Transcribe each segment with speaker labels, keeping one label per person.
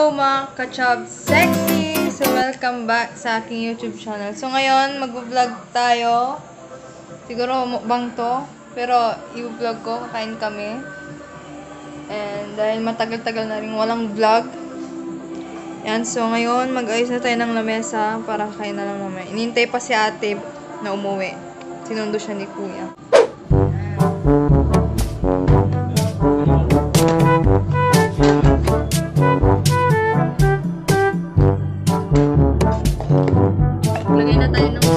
Speaker 1: mga ka-chub sexy! So, welcome back sa aking YouTube channel. So, ngayon, mag-vlog tayo. Siguro, mukbang to. Pero, i-vlog ko. Kakain kami. And, dahil matagal-tagal na rin walang vlog. Yan. So, ngayon, mag-ayos na tayo ng lamesa para kakain na lang mamaya. Inintay pa si ate na umuwi. Sinundo siya ni kuya. Lagay na tayo ng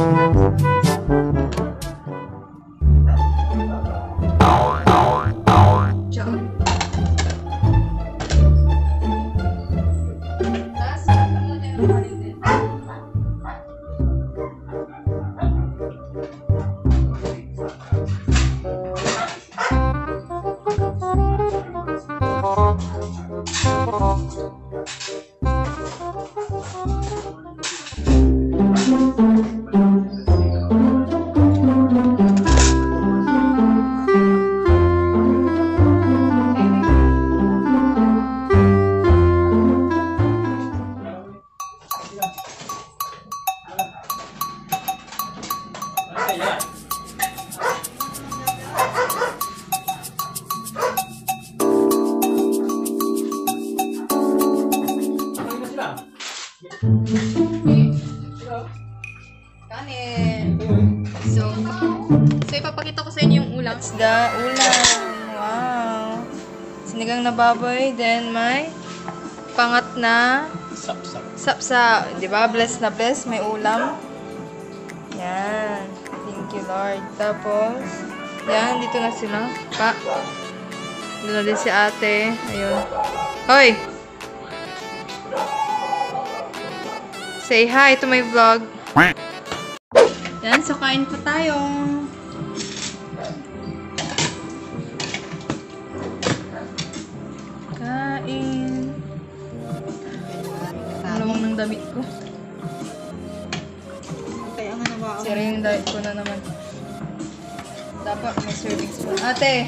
Speaker 1: kanin. So, ipapakita ko sa inyo yung ulam. It's the ulam. Wow. Sinigang na baboy. Then, may pangat na sapsa. Diba? Bless na bless. May ulam. Yan. Thank you, Lord. Tapos, yan. Dito na sila. Doon na din si ate. Ayun. Hoy! Say hi to my vlog. Yan, so kain po tayo. Kain. Malamang ng damit ko.
Speaker 2: Kaya nga nawa ako.
Speaker 1: Sira yung diet ko na naman. Dapat may serving spoon. Ate!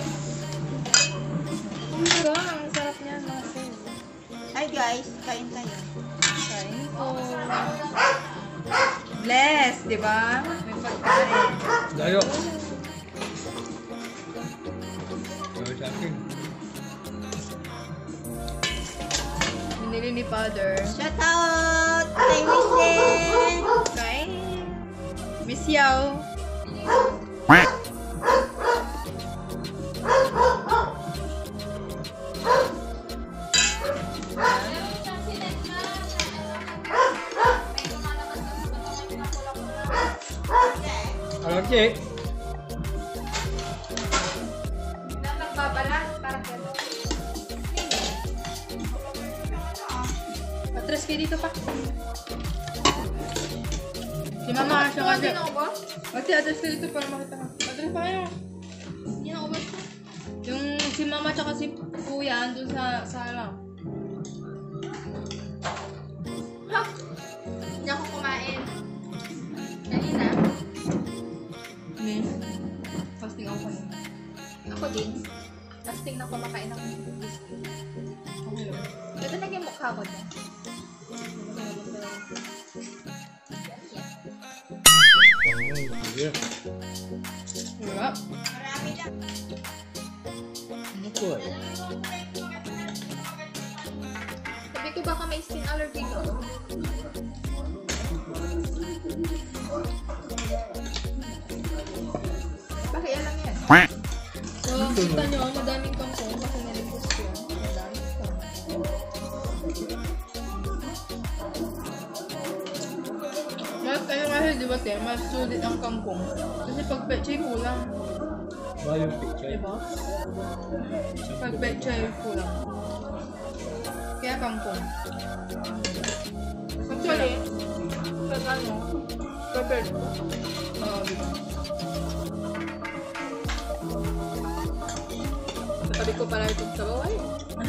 Speaker 1: Ang sarap niyan.
Speaker 2: Hi guys, kain tayo.
Speaker 1: Kain po. Bless, di ba? May pagkain.
Speaker 3: Layo. Layo sa akin.
Speaker 1: Binili ni Father.
Speaker 2: Shout out! Kay Michelle!
Speaker 1: Kain. Miss Yao.
Speaker 3: Okay.
Speaker 1: Nagbabalat para kaya. Patras kayo dito pa. Si mama siya kasi. Ate, address kayo dito para makita ka. Address pa kayo. Hindi na ubas ko. Yung si mama tsaka si kuya andun sa lang. Ha? Hindi ako kumain. Kanina. Fasting ako kanina.
Speaker 2: Ako din. Fasting na kumakain ako ng biscuit. Ito naging mukha ko dyan.
Speaker 3: Yeah.
Speaker 1: Diba?
Speaker 2: Marami lang.
Speaker 3: Ano po eh?
Speaker 2: Sabi ko baka may skin allergy ko. Bakit lang yan?
Speaker 1: So, kita nyo, madaming kangkong kasi nalipos ko. Madaming kangkong. Mas, ano kasi diba te, mas sulit ang kangkong. Kasi pag pechay kulang.
Speaker 3: Ba yung picture?
Speaker 1: Diba? Pag pechay kulang. Kaya kangkong. Actually, pag ano, prepared ko. Oo, diba? Sabi ko pala itong sabaw ay.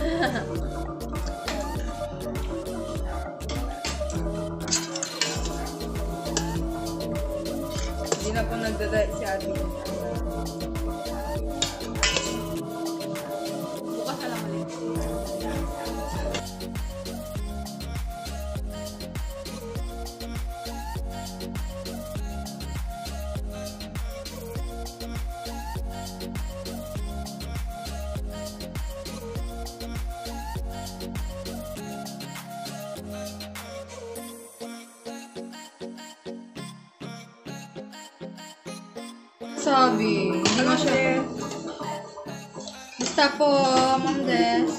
Speaker 1: Hindi na po nagdadait si ate. Bukas na lang ulit. nagsabi. Hindi nga siya. Basta po, Ma'am Des.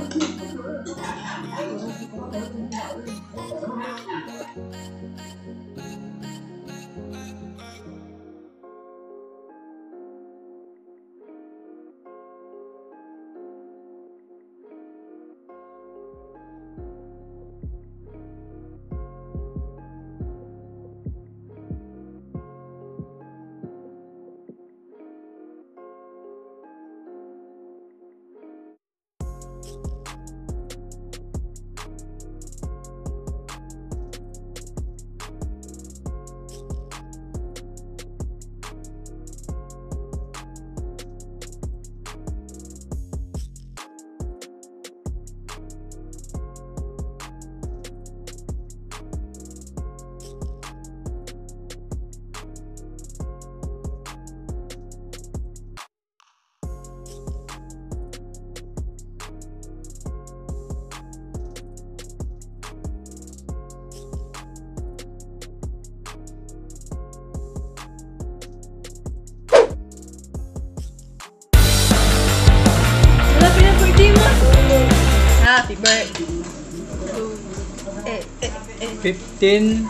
Speaker 1: Malapit na birthday mo. Happy birthday.
Speaker 3: 15.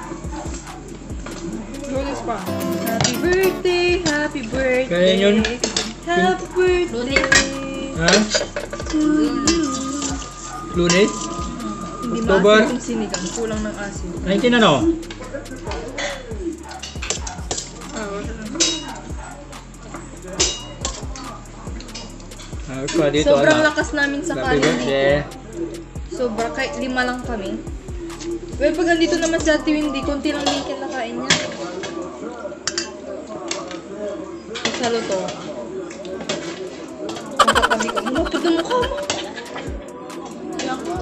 Speaker 1: Bonus pa. Happy birthday, happy birthday.
Speaker 3: Kaya yun?
Speaker 1: Happy birthday.
Speaker 3: Ha?
Speaker 1: To you.
Speaker 3: Lunes?
Speaker 1: Hindi
Speaker 3: October?
Speaker 1: maasin yung sinigang. Kulang ng asin.
Speaker 3: 19 ano? Pa dito,
Speaker 1: Sobrang
Speaker 3: anak.
Speaker 1: lakas namin sa
Speaker 3: Happy
Speaker 1: kanin
Speaker 3: birthday.
Speaker 1: dito. Sobra, kahit 5 lang kami. Well, pag andito naman si Ate Windy, konti lang din kinakain niya. Sa luto. Ang katabi ko, malapad ang mukha mo. Ayan ko.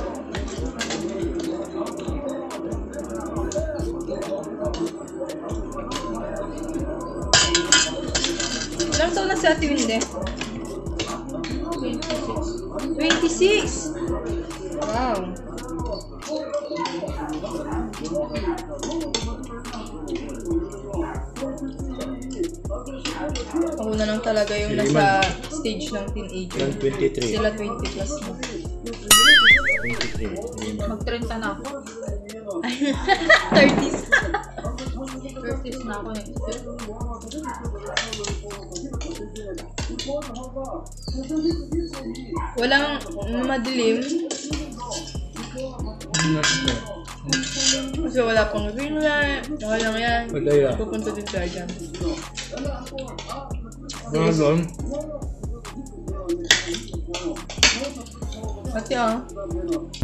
Speaker 1: Ilang taon na si Ate Windy? 26! Wow! Ako na lang talaga yung nasa stage ng teenager.
Speaker 3: 23.
Speaker 1: Sila 20 plus na.
Speaker 3: 23.
Speaker 2: Mag-30 na ako.
Speaker 1: 30s.
Speaker 2: 30s na ako eh.
Speaker 1: Walang madilim. Kasi wala pang green light. Saka lang yan.
Speaker 3: Madaya.
Speaker 1: Pupunta din tayo dyan.
Speaker 3: Ano doon?
Speaker 1: Ate ah.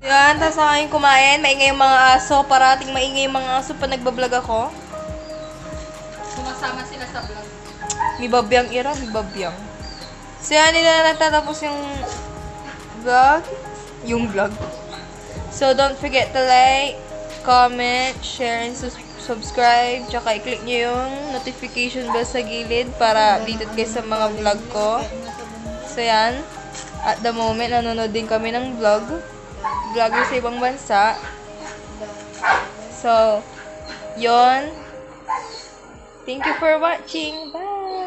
Speaker 1: Yan, tapos na kayong kumain. Maingay yung mga aso. Parating maingay yung mga aso pa nagbablog ako.
Speaker 2: Sumasama sila sa vlog.
Speaker 1: May babyang ira, may babyang. So yan, hindi na natatapos yung vlog. Yung vlog. So don't forget to like, comment, share, and subscribe. Tsaka i-click nyo yung notification bell sa gilid para updated kayo sa mga vlog ko. So yan, at the moment, nanonood din kami ng vlog. Vlogger sa ibang bansa. So, yon. Thank you for watching. Bye!